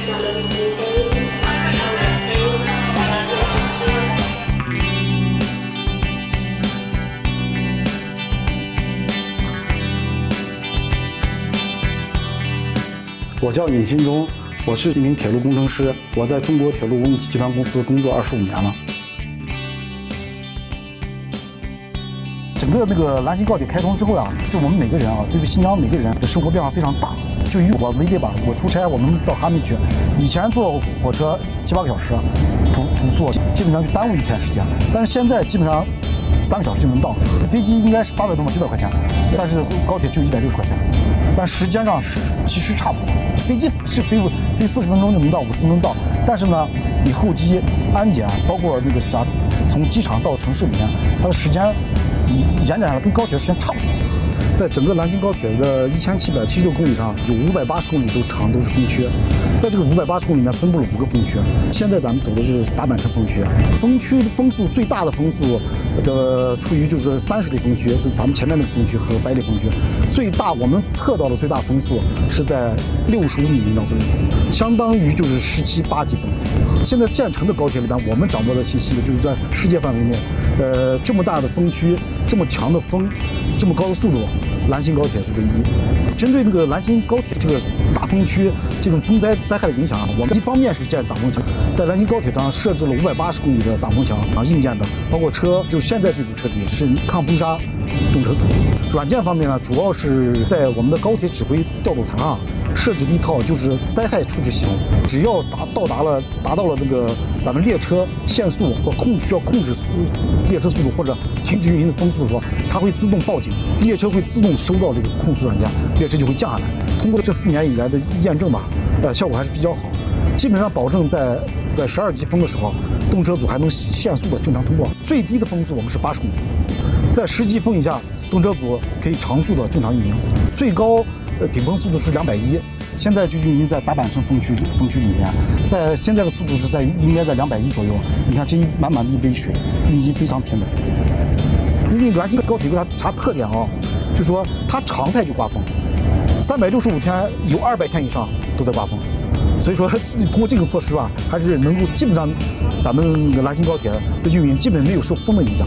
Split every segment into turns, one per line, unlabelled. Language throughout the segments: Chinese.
我叫尹新忠，我是一名铁路工程师，我在中国铁路集团公司工作25年了。整个那个兰新高铁开通之后啊，对我们每个人啊，对于新疆每个人的生活变化非常大。就以我为例吧，我出差，我们到哈密去，以前坐火车7、8个小时，普速基本上就耽误1天时间，但是现在基本上3个小时就能到。飞机应该是800多嘛，900块钱，但是高铁就160块钱，但时间上其实差不多。飞机是飞40分钟就能到，50分钟到，但是呢，你候机、安检，包括那个啥，从机场到城市里面，它的时间延展下来跟高铁时间差不多。在整个兰新高铁的1776公里上，有580公里都是风区，在这个580公里里面分布了5个风区。现在咱们走的是达坂城风区，风区风速最大的风速处于就是30里风区，就是咱们前面那个风区和100里风区，最大我们测到的最大风速是在65米每秒左右，相当于就是17、8级风。现在建成的高铁里边，我们掌握的信息就是在世界范围内，这么大的风区，这么强的风，这么高的速度，兰新高铁是唯一。针对那个兰新高铁这个大风区这种风灾害的影响，我们一方面是建挡风墙，在兰新高铁上设置了580公里的挡风墙，硬件的，包括就现在这组车体是抗风沙动车组。软件方面呢，主要是在我们的高铁指挥调度台上设置了一套就是灾害处置系统，只要达到了那个咱们列车限速或需要控制列车速度或者停止运行的风速的时候，它会自动报警，列车会自动收到这个控速软件，列车就会降下来。通过这4年以来的验证吧，效果还是比较好，基本上保证在12级风的时候，动车组还能限速的正常通过。最低的风速我们是80公里，在10级风以下，动车组可以常速的正常运营，最高顶风速度是210。现在就运行在达坂城风区里面，在现在的速度是应该在210左右。你看这满满的一杯水，运行非常平稳。因为兰新高铁有啥特点啊？就是说它常态就刮风，365天有200天以上都在刮风，所以说通过这个措施吧，还是能够基本上咱们那个兰新高铁的运营基本没有受风的影响。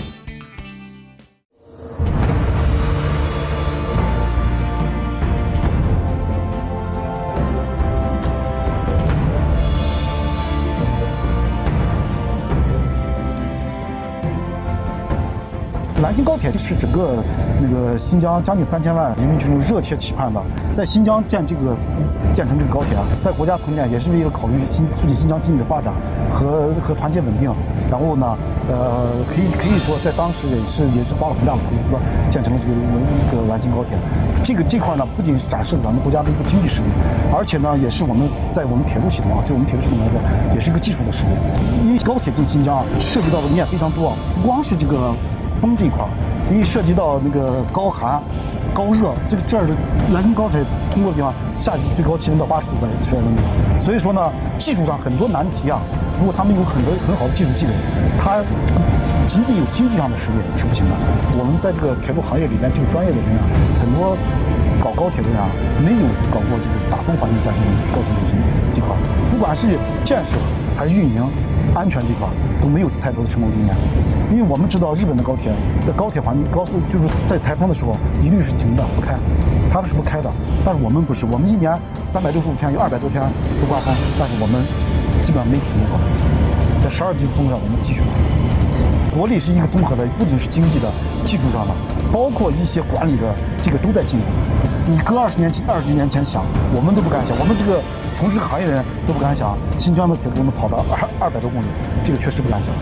兰新高铁是整个那个新疆将近3000万人民群众热切期盼的。在新疆建成这个高铁啊，在国家层面也是为了考虑促进新疆经济的发展和团结稳定。然后呢，可以说在当时也是花了很大的投资建成了这个兰新高铁。这块呢，不仅是展示了咱们国家的一个经济实力，而且呢，也是我们铁路系统啊，就我们铁路系统来说，也是一个技术的实力。因为高铁进新疆啊，涉及到的面非常多，不光是这个风这一块，因为涉及到那个高寒、高热，这儿的兰新高铁通过的地方，夏季最高气温到80度在温度，所以说呢，技术上很多难题啊，如果他们有很好的技术积累，他仅仅有经济上的实力是不行的。我们在这个铁路行业里面，这个专业的人啊，很多搞高铁的人啊，没有搞过这个大风环境下这种高铁运行这块，不管是建设还是运营、安全这块都没有太多的成功经验。因为我们知道日本的高铁在高速就是在台风的时候一律是停的不开，他们是不开的。但是我们不是，我们1年365天有200多天都刮风，但是我们基本上没停过风，在12级风上我们继续刮。国力是一个综合的，不仅是经济的、技术上的，包括一些管理的，这个都在进步。你搁20年前想，我们都不敢想，我们这个从事这个行业的人都不敢想，新疆的铁路能跑到200多公里，这个确实不敢想。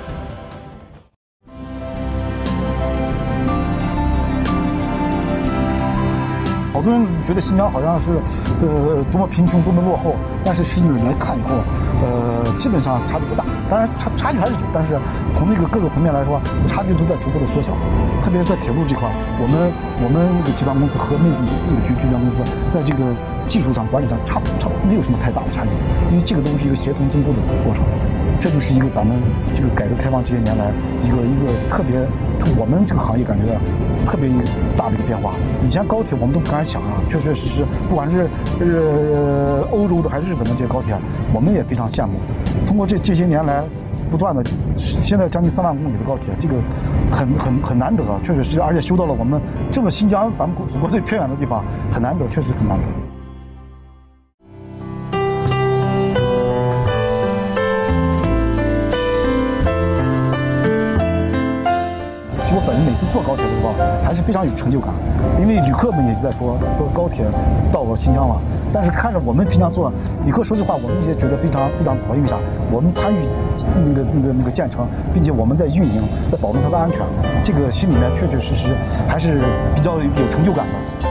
好多人觉得新疆好像是，多么贫穷，多么落后，但是实际来看以后，基本上差距不大。当然差距还是有，但是从那个各个层面来说，差距都在逐步的缩小。特别是在铁路这块，我们那个集团公司和内地那个集团公司，在这个技术上、管理上差没有什么太大的差异，因为这个都是一个协同进步的过程。这就是一个咱们这个改革开放这些年来一个特别我们这个行业感觉特别大的一个变化。以前高铁我们都不敢想啊，确确实实，不管是欧洲的还是日本的这些高铁，我们也非常羡慕。通过这些年来，不断的，现在将近3万公里的高铁，这个很难得，确实是，而且修到了我们这么新疆，咱们祖国最偏远的地方，很难得，确实很难得。其实我本人每次坐高铁的时候，还是非常有成就感，因为旅客们也在说高铁到了新疆了。但是看着我们平常做旅客，说句话，我们也觉得非常自豪，因为啥？我们参与那个建成，并且我们在运营，在保证它的安全，这个心里面确确实实还是比较有成就感的。